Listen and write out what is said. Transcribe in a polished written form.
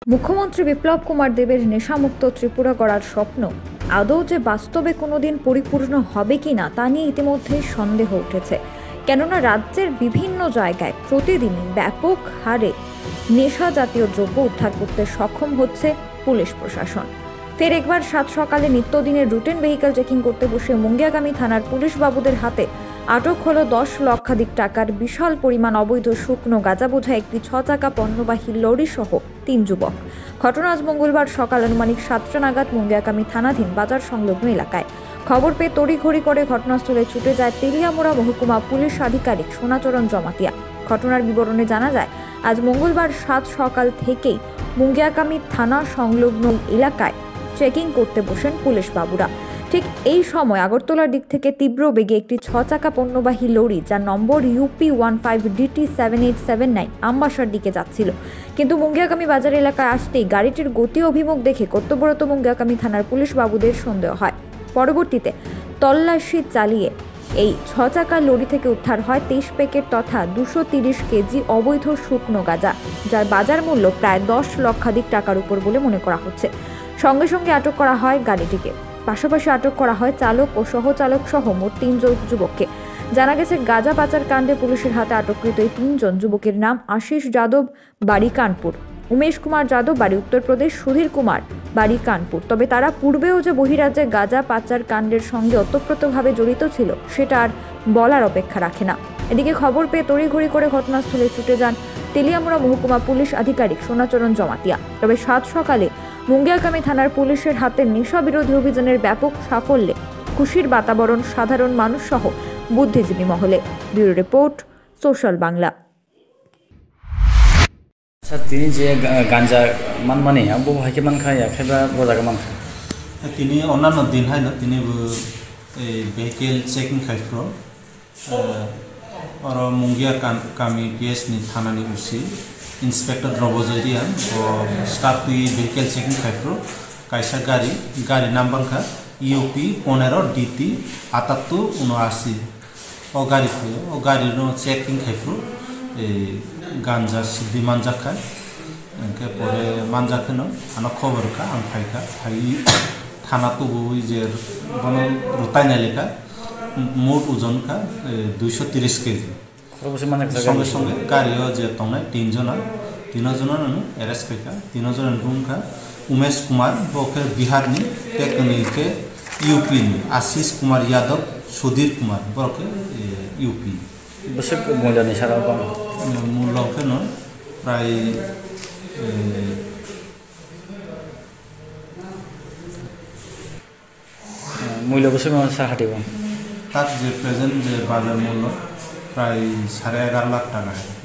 মুখ্যমন্ত্রী বিপ্লব কুমার দেবের নেশামুক্ত ত্রিপুরা গড়ার স্বপ্ন আদৌ যে বাস্তবে কোনোদিন পরিপূর্ণ হবে কিনা তা নিয়ে ইতিমধ্যেই সন্দেহ উঠেছে। কেননা রাজ্যের বিভিন্ন জায়গায় প্রতিদিনই ব্যাপক হারে নেশা জাতীয় দ্রব্য উদ্ধার করতে সক্ষম হচ্ছে পুলিশ প্রশাসন। ফের একবার সাত সকালে নিত্যদিনের রুটিন ভেহিকল চেকিং করতে বসে মুঙ্গিয়াগামী থানার পুলিশ বাবুদের হাতে আটক হলো 10 লক্ষাধিক টাকার বিশাল পরিমাণ অবৈধ শুকনো গাঁজা বোঝা একটি 6 চাকা পণ্যবাহী লরি সহ 3 যুবক। ঘটনা আজ মঙ্গলবার সকাল আনুমানিক 7টা নাগাদ মুঙ্গিয়াগামী থানাধীন বাজার সংলগ্ন এলাকায়। খবর পেয়ে তড়িঘড়ি করে ঘটনাস্থলে ছুটে যায় তেলিয়ামুড়া মহকুমা পুলিশ আধিকারিক সোনাচরণ জমাতিয়া। ঘটনার বিবরণে জানা যায়, আজ মঙ্গলবার 7 সকাল থেকেই মুঙ্গিয়াগামী থানা সংলগ্ন এলাকায় চেকিং করতে বসেন পুলিশ বাবুরা। ঠিক এই সময় আগরতলার দিক থেকে তীব্র বেগে একটি 6 চাকা পণ্যবাহী লরি, যার নম্বর UP15DT7879 আমবাসার দিকে যাচ্ছিল। কিন্তু মুঙ্গিয়াগামী বাজার এলাকায় আসতেই গাড়িটির গতি অভিমুখ দেখে কর্তব্যরত মুঙ্গিয়াগামী থানার পুলিশ বাবুদের সন্দেহ হয়। পরবর্তীতে তল্লাশি চালিয়ে এই 6 চাকা লরি থেকে উদ্ধার হয় 23 প্যাকেট তথা 230 কেজি অবৈধ শুকনো গাঁজা, যার বাজার মূল্য প্রায় 10 লক্ষাধিক টাকার উপর বলে মনে করা হচ্ছে। সঙ্গে সঙ্গে আটক করা হয় গাড়িটিকে। পাশাপাশি আটক করা হয় চালক ও সহচালক সহ মোট 3 যুবককে। জানা গেছে, গাঁজা পাচার কাণ্ডে পুলিশের হাতে আটককৃত এই 3 জন যুবকের নাম আশিস যাদব, বাড়ি কানপুর; উমেশ কুমার যাদব, বাড়ি উত্তরপ্রদেশ; সুধীর কুমার, বাড়ি কানপুর। তবে তারা পূর্বেও যে বহিরাজ্যে গাঁজা পাচার কাণ্ডের সঙ্গে ওতপ্রোতভাবে জড়িত ছিল সেটা আর বলার অপেক্ষা রাখে না। এদিকে খবর পেয়ে তড়িঘড়ি করে ঘটনাস্থলে ছুটে যান তেলিয়ামুড়া মহকুমা পুলিশ আধিকারিক সোনাচরণ জমাতিয়া। তবে 7 সকালে মুঙ্গিয়াগামী থানার পুলিশের হাতে নেশা বিরোধী অভিযানের ব্যাপক সাফল্যে খুশির বাতাবরণ সাধারণ মানুষ সহ বুদ্ধিজীবী মহলে। Bureau report, social Bangla. তিনি যে গাঞ্জা মানমানি আবু হাইকে মানখায় খাইবা বজাকে মানখায় তিনি অন্যান্য দিন হয় না তিনি এই ভেহিকেল চেকিং খাইফ্র আর মুঙ্গিয়া কামি পিএস নি থানানি উসি ইন্সপেক্টর দ্রবজরিয়া ও স্টাফ তুই ভেহিকেল চেকিং খাইফ্র কাইসা গাড়ি নাম্বার খা UP15DT7879 ও গাড়ি ফুয়ে ও গাড়ির চেকিং খাইফ্র এই গাঞ্জা সিদ্ধি মানজা খায় এনকে পরে মানজা খেনো আনো খবর খা আম খাইখা খাই থানা তো বই যে বন রুতাইনা লেখা মোট ওজন খা 230 কেজি। সঙ্গে সঙ্গে গাড়িও যে তংনায় 3 জনের এরেস্ট খাইখা 3 জনের রুমখা উমেশ কুমার বকে বিহারনি টেকনিকে ইউপি নি আশিস কুমার যাদব, সুধীর কুমার বকে ইউপি। বসে মূল্য নেশারা মূল্য কেন প্রায় মূল্য বসে হাঁটিব তার যে প্রেজেন্ট যে বাজার মূল্য প্রায় 11.5 লাখ টাকা।